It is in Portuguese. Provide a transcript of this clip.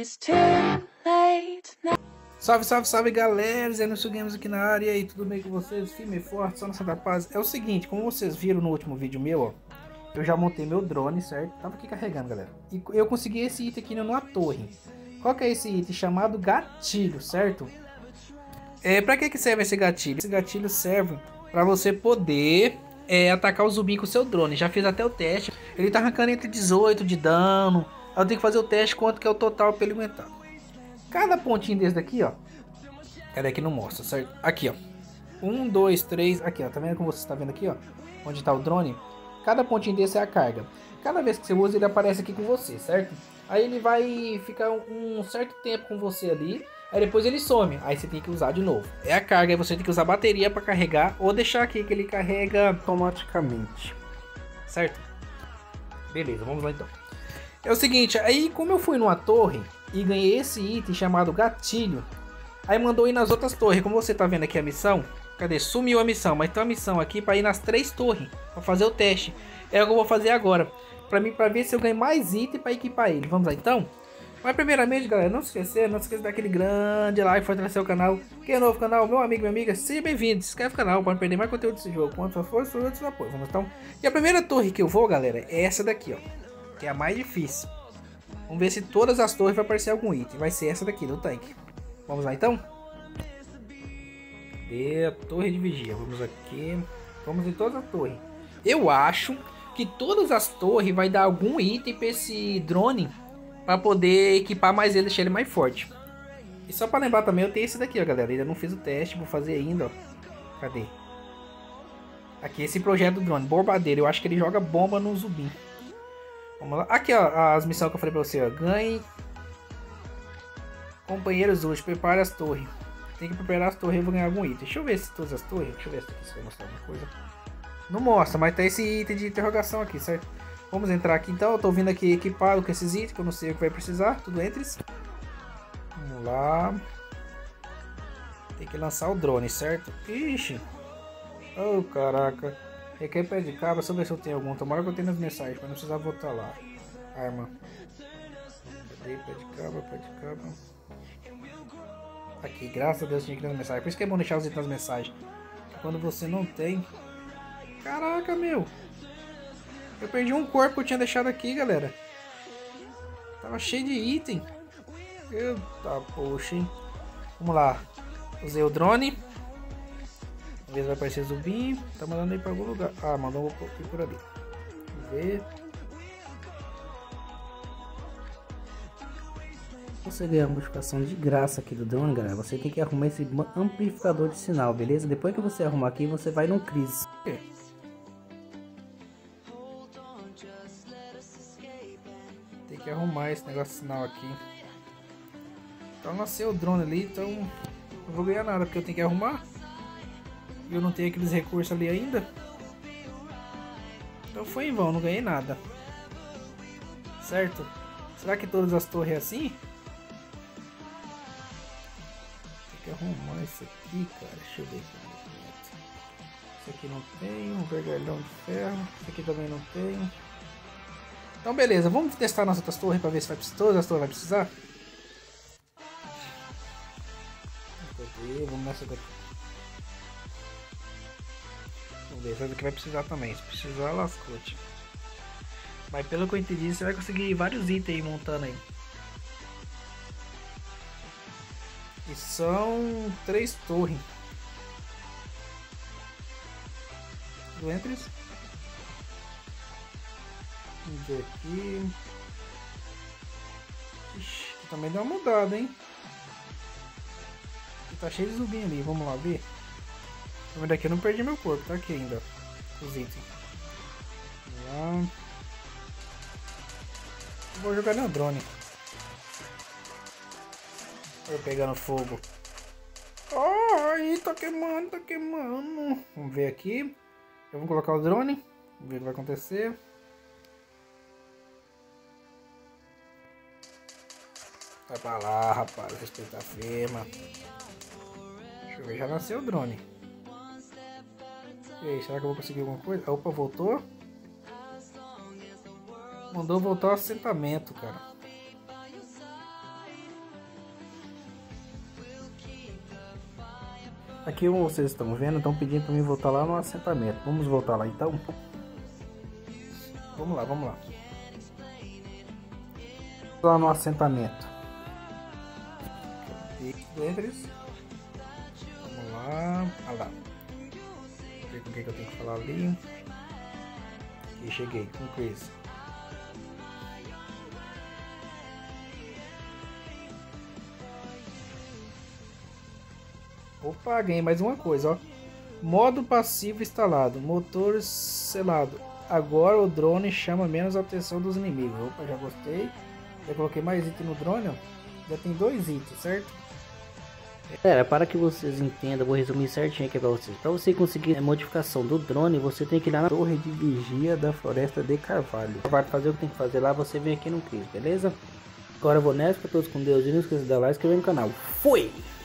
it's too late now. Salve, salve, salve, galera! Zé Nilson Games aqui na área. E aí, tudo bem com vocês? Firme e forte, só na Santa Paz. É o seguinte, como vocês viram no último vídeo meu, ó, eu já montei meu drone, certo? Tava aqui carregando, galera. E eu consegui esse item aqui numa torre. Qual que é esse item? Chamado gatilho, certo? Pra que serve esse gatilho? Esse gatilho serve pra você poder atacar o zumbi com o seu drone. Já fiz até o teste. Ele tá arrancando entre 18 de dano. Eu tenho que fazer o teste quanto que é o total pra ele aguentar. Cada pontinho desse daqui, ó. Cadê que não mostra, certo? Aqui, ó. 1, 2, 3. Aqui, ó. Tá vendo como você está vendo aqui, ó? Onde tá o drone? Cada pontinho desse é a carga. Cada vez que você usa, ele aparece aqui com você, certo? Aí ele vai ficar um certo tempo com você ali. Aí depois ele some. Aí você tem que usar de novo. É a carga. Aí você tem que usar a bateria para carregar. Ou deixar aqui que ele carrega automaticamente. Certo? Beleza, vamos lá então. É o seguinte, aí como eu fui numa torre e ganhei esse item chamado gatilho, aí mandou ir nas outras torres. Como você tá vendo aqui a missão, cadê? Sumiu a missão, mas tem uma missão aqui para ir nas 3 torres, para fazer o teste. É o que eu vou fazer agora, para ver se eu ganho mais item para equipar ele. Vamos lá então? Mas primeiramente, galera, não se esqueça daquele grande like, fortalecer o canal. Quem é novo no canal, meu amigo, minha amiga, seja bem-vindo, se inscreve no canal para não perder mais conteúdo desse jogo. Quanto for, seu apoio. Vamos então. E a primeira torre que eu vou, galera, é essa daqui, ó. Que é a mais difícil. Vamos ver se todas as torres vai aparecer algum item. Vai ser essa daqui do tanque. Vamos lá então? Cadê a torre de vigia? Vamos aqui. Vamos em todas as torres. Eu acho que todas as torres vai dar algum item para esse drone, para poder equipar mais ele, deixar ele mais forte. E só para lembrar também, eu tenho esse daqui, ó, galera. Ainda não fiz o teste, vou fazer ainda, ó. Cadê? Aqui, esse projeto do drone, bombardeiro. Eu acho que ele joga bomba no zumbi. Vamos lá. Aqui, ó, as missões que eu falei pra você, ó. Ganhe companheiros hoje, prepare as torres. Tem que preparar as torres e eu vou ganhar algum item. Deixa eu ver se todas as torres. Deixa eu ver se vai mostrar alguma coisa. Não mostra, mas tá esse item de interrogação aqui, certo? Vamos entrar aqui então. Eu tô vindo aqui equipado com esses itens, que eu não sei o que vai precisar. Tudo entre. Vamos lá. Tem que lançar o drone, certo? Ixi. Oh, caraca. Requer pé de cabra, só ver se eu tenho algum. Tomara que eu tenha nas mensagens, para não precisar voltar lá. Arma. Cadê? Pé de cabra, pé de cabra. Aqui, graças a Deus tinha que ter nas mensagens. Por isso que é bom deixar os itens nas mensagens. Quando você não tem. Caraca, meu. Eu perdi um corpo que eu tinha deixado aqui, galera. Tava cheio de item. Eita, poxa, hein. Vamos lá. Usei o drone. Às vezes vai aparecer zumbi. Tá mandando aí pra algum lugar. Ah, mandou um pouquinho por ali. Vamos ver. Você ganha uma modificação de graça aqui do drone, galera. Você tem que arrumar esse amplificador de sinal, beleza? Depois que você arrumar aqui, você vai no Cris. Tem que arrumar esse negócio de sinal aqui. Então nasceu o drone ali, então não vou ganhar nada porque eu tenho que arrumar. Eu não tenho aqueles recursos ali ainda. Então foi em vão, não ganhei nada. Certo? Será que todas as torres é assim? Tem que arrumar isso aqui, cara. Deixa eu ver aqui. Isso aqui não tem. Um vergalhão de ferro. Isso aqui também não tem. Então beleza, vamos testar nas outras torres para ver se vai precisar. Todas as torres vai precisar. Cadê? Vamos nessa daqui. Vamos ver, essa daqui vai precisar também. Se precisar, lascou. Mas pelo que eu entendi, você vai conseguir vários itens aí montando aí. E são 3 torres. Tudo entre. Vamos ver aqui. Ixi, aqui também deu uma mudada, hein? Aqui tá cheio de zumbi ali, vamos lá ver. Mas daqui eu não perdi meu corpo, tá aqui ainda, os itens. Vamos lá. Vou jogar no drone. Eu pegando fogo. Ai, tá queimando, tá queimando. Vamos ver aqui. Eu vou colocar o drone. Vamos ver o que vai acontecer. Vai pra lá, rapaz. Respeita a firma. Deixa eu ver, já nasceu o drone. E aí, será que eu vou conseguir alguma coisa? Opa, voltou. Mandou voltar ao assentamento, cara. Aqui como vocês estão vendo, estão pedindo para mim voltar lá no assentamento. Vamos voltar lá então? Vamos lá, vamos lá. Lá no assentamento. Vamos lá. Ah lá. Ver com o que eu tenho que falar ali. E cheguei com o Chris. Opa, ganhei mais uma coisa, ó. Modo passivo instalado, motor selado. Agora o drone chama menos a atenção dos inimigos. Opa, já gostei. Já coloquei mais item no drone, ó. Já tem 2 itens, certo? Galera, para que vocês entendam, vou resumir certinho aqui para vocês. Para você conseguir a modificação do drone, você tem que ir lá na torre de vigia da floresta de Carvalho. Para fazer o que tem que fazer lá, você vem aqui no Chris, beleza? Agora eu vou nessa, para todos com Deus e não esqueça de dar like e se inscrever no canal. Fui!